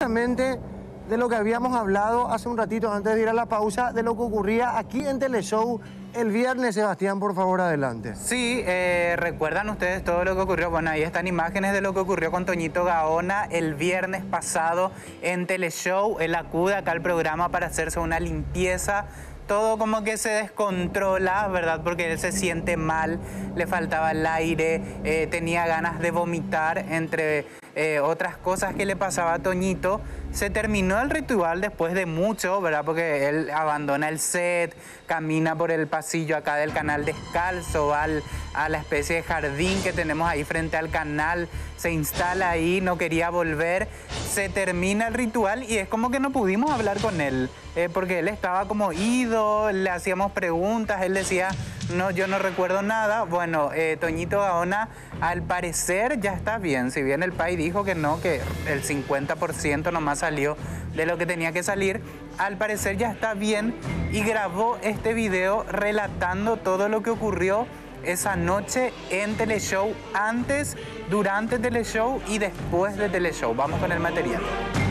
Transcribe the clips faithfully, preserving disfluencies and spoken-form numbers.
Exactamente de lo que habíamos hablado hace un ratito antes de ir a la pausa, de lo que ocurría aquí en Teleshow el viernes. Sebastián, por favor, adelante. Sí, eh, ¿recuerdan ustedes todo lo que ocurrió? Bueno, ahí están imágenes de lo que ocurrió con Toñito Gaona el viernes pasado en Teleshow. Él acude acá al programa para hacerse una limpieza. Todo como que se descontrola, ¿verdad? Porque él se siente mal, le faltaba el aire, eh, tenía ganas de vomitar, entre eh, otras cosas que le pasaba a Toñito. Se terminó el ritual después de mucho, ¿verdad? Porque él abandona el set, camina por el pasillo acá del canal descalzo, va al, a la especie de jardín que tenemos ahí frente al canal, se instala ahí, no quería volver. Se termina el ritual y es como que no pudimos hablar con él, eh, porque él estaba como ido, le hacíamos preguntas, él decía, no, yo no recuerdo nada. Bueno, eh, Toñito Gaona al parecer ya está bien, si bien el país dijo que no, que el cincuenta por ciento nomás salió de lo que tenía que salir, al parecer ya está bien y grabó este video relatando todo lo que ocurrió esa noche en Teleshow, antes, durante Teleshow y después de Teleshow. Vamos con el material.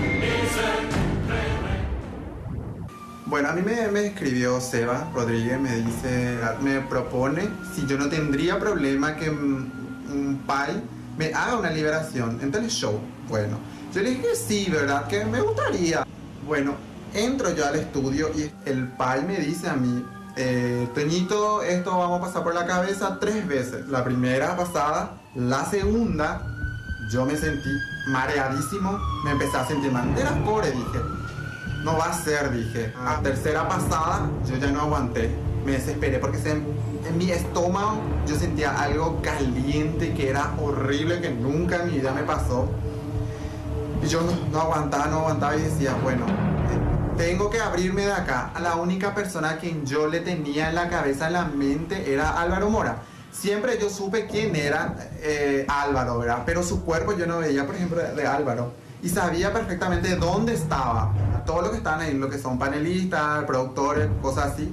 Bueno, a mí me, me escribió Seba Rodríguez, me dice, me propone si yo no tendría problema que un pai me haga una liberación en Teleshow. Bueno, yo le dije que sí, ¿verdad? Que me gustaría. Bueno, entro yo al estudio y el pai me dice a mí, eh, Toñito, esto vamos a pasar por la cabeza tres veces. La primera pasada, la segunda, yo me sentí mareadísimo, me empecé a sentir mal. Era pobre, dije. No va a ser, dije. La tercera pasada, yo ya no aguanté. Me desesperé porque se, en mi estómago yo sentía algo caliente que era horrible, que nunca en mi vida me pasó. Y yo no, no aguantaba, no aguantaba y decía, bueno, tengo que abrirme de acá. La única persona a quien yo le tenía en la cabeza, en la mente, era Álvaro Mora. Siempre yo supe quién era eh, Álvaro, ¿verdad? Pero su cuerpo yo no veía, por ejemplo, de, de Álvaro. Y sabía perfectamente dónde estaba. Todos los que estaban ahí, lo que son panelistas, productores, cosas así,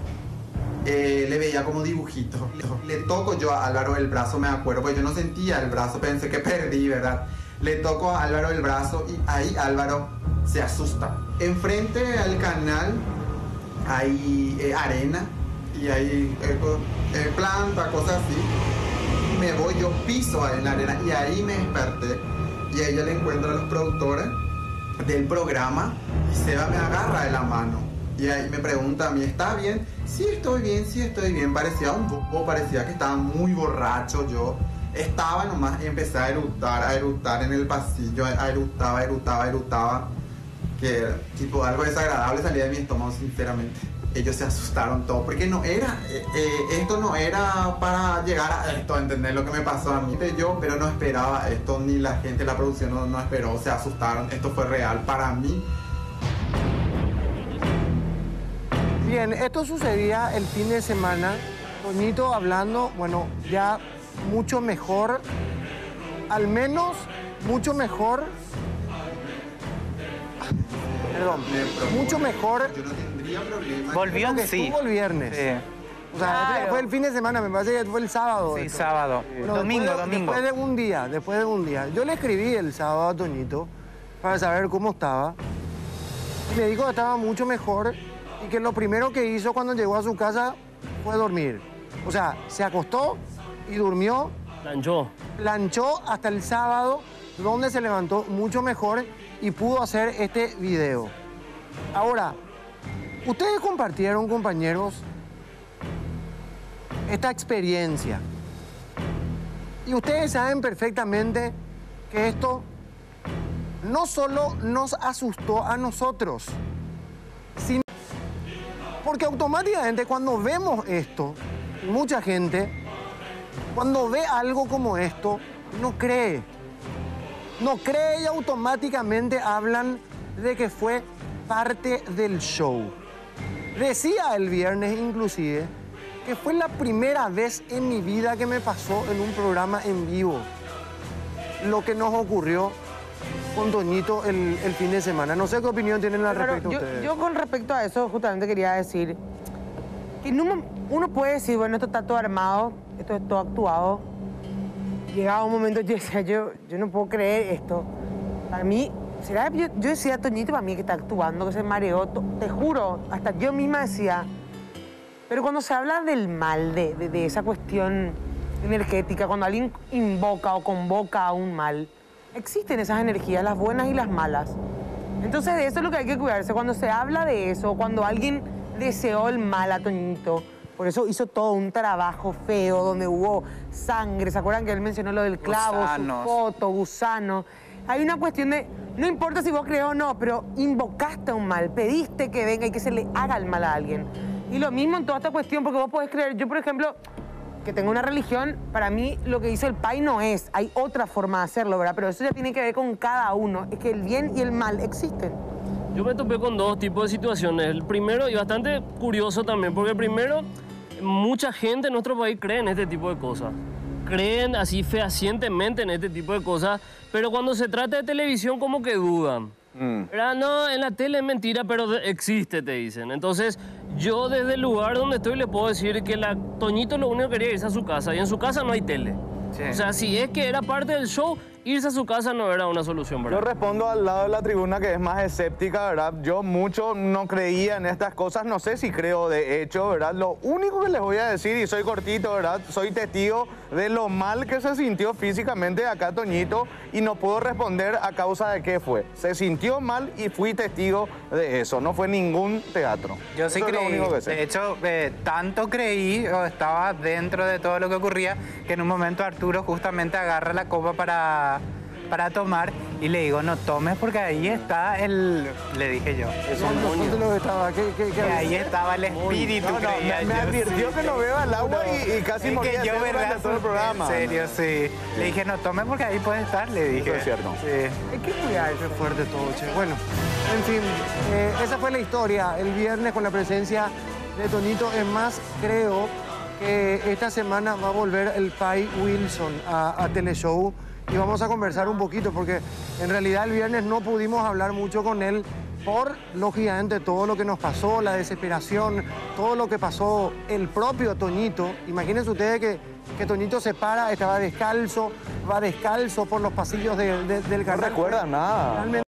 eh, le veía como dibujitos. Le, le toco yo a Álvaro el brazo, me acuerdo, porque yo no sentía el brazo, pensé que perdí, ¿verdad? Le toco a Álvaro el brazo y ahí Álvaro se asusta. Enfrente al canal hay eh, arena y hay eh, eh, planta, cosas así. Y me voy, yo piso en la arena y ahí me desperté. Y a ella le encuentro a los productores del programa y Seba me agarra de la mano. Y ahí me pregunta a mí, ¿está bien? Sí, estoy bien, sí, estoy bien. Parecía un poco, parecía que estaba muy borracho yo. Estaba nomás y empecé a eructar, a eructar en el pasillo, a eructaba, eructaba, eructaba. Que tipo algo desagradable salía de mi estómago, sinceramente. Ellos se asustaron todos, porque no era, eh, eh, esto no era para llegar a esto, entender lo que me pasó a mí. Yo, pero no esperaba esto, ni la gente, la producción no, no esperó, se asustaron, esto fue real para mí. Bien, esto sucedía el fin de semana, Toñito hablando, bueno, ya mucho mejor, al menos mucho mejor, perdón, mucho mejor. Yo no tendría problema. Volvió en que sí. estuvo el viernes. Sí. O sea, Claro. fue el fin de semana, me parece que fue el sábado. Sí, esto. sábado. Bueno, domingo, después de, domingo. Después de un día, después de un día. Yo le escribí el sábado a Toñito para saber cómo estaba. Y me dijo que estaba mucho mejor y que lo primero que hizo cuando llegó a su casa fue dormir. O sea, se acostó y durmió. Planchó. Planchó hasta el sábado, donde se levantó mucho mejor y pudo hacer este video. Ahora, ustedes compartieron, compañeros, esta experiencia. Y ustedes saben perfectamente que esto no solo nos asustó a nosotros, sino porque automáticamente cuando vemos esto, mucha gente, cuando ve algo como esto, no cree. No cree y automáticamente hablan de que fue parte del show. Decía el viernes inclusive que fue la primera vez en mi vida que me pasó en un programa en vivo lo que nos ocurrió con Toñito el, el fin de semana. No sé qué opinión tienen al Pero respecto yo, ustedes. yo con respecto a eso justamente quería decir que no, uno puede decir, bueno, esto está todo armado, esto es todo actuado. Llegaba un momento yo decía, yo, yo no puedo creer esto. Para mí ¿será? Yo, yo decía, Toñito, para mí que está actuando, que se mareó. To- Te juro, hasta yo misma decía. Pero cuando se habla del mal, de, de, de esa cuestión energética, cuando alguien invoca o convoca a un mal, existen esas energías, las buenas y las malas. Entonces, de eso es lo que hay que cuidarse. Cuando se habla de eso, cuando alguien deseó el mal a Toñito, por eso hizo todo un trabajo feo, donde hubo sangre. ¿Se acuerdan que él mencionó lo del clavo, Gusanos. su foto, gusano? Hay una cuestión de, no importa si vos crees o no, pero invocaste un mal, pediste que venga y que se le haga el mal a alguien. Y lo mismo en toda esta cuestión, porque vos podés creer, yo por ejemplo, que tengo una religión, para mí lo que hizo el Pai no es, hay otra forma de hacerlo, ¿verdad? Pero eso ya tiene que ver con cada uno, es que el bien y el mal existen. Yo me topé con dos tipos de situaciones. El primero, y bastante curioso también, porque primero, mucha gente en nuestro país cree en este tipo de cosas. Creen así fehacientemente en este tipo de cosas, pero cuando se trata de televisión como que dudan. Mm. ¿Verdad? No, en la tele es mentira, pero de- existe, te dicen. Entonces, yo desde el lugar donde estoy le puedo decir que la Toñito lo único que quería irse a su casa, y en su casa no hay tele. Sí. O sea, si es que era parte del show, irse a su casa no era una solución, Yo ¿verdad? respondo al lado de la tribuna que es más escéptica, ¿verdad? Yo mucho no creía en estas cosas, no sé si creo de hecho, ¿verdad? Lo único que les voy a decir, y soy cortito, ¿verdad? Soy testigo de lo mal que se sintió físicamente acá Toñito y no puedo responder a causa de qué fue. Se sintió mal y fui testigo de eso, no fue ningún teatro. Yo sí Eso es lo creí, único que sé. de hecho, eh, tanto creí, o estaba dentro de todo lo que ocurría, que en un momento Arturo justamente agarra la copa para, para tomar y le digo, no tomes porque ahí está el... Le dije yo. No, no, no, no, estaba, ¿qué, qué, qué Que ahí estaba el espíritu, No, no, creía me, me yo, advirtió sí. que no beba el agua y, y casi Es moría que de yo, sed durante verdad, todo el programa. en serio, sí. Le dije, no tomes porque ahí puede estar, le dije. Eso es cierto. Sí. Hay que cuidarse fuerte todo, che. Bueno, en fin, eh, esa fue la historia el viernes con la presencia de Toñito. Es más, creo que esta semana va a volver el Pai Wilson a, a Teleshow y vamos a conversar un poquito porque en realidad el viernes no pudimos hablar mucho con él por, lógicamente, todo lo que nos pasó, la desesperación, todo lo que pasó el propio Toñito. Imagínense ustedes que, que Toñito se para, estaba descalzo, va descalzo por los pasillos de- de- del No canal. recuerda nada. Realmente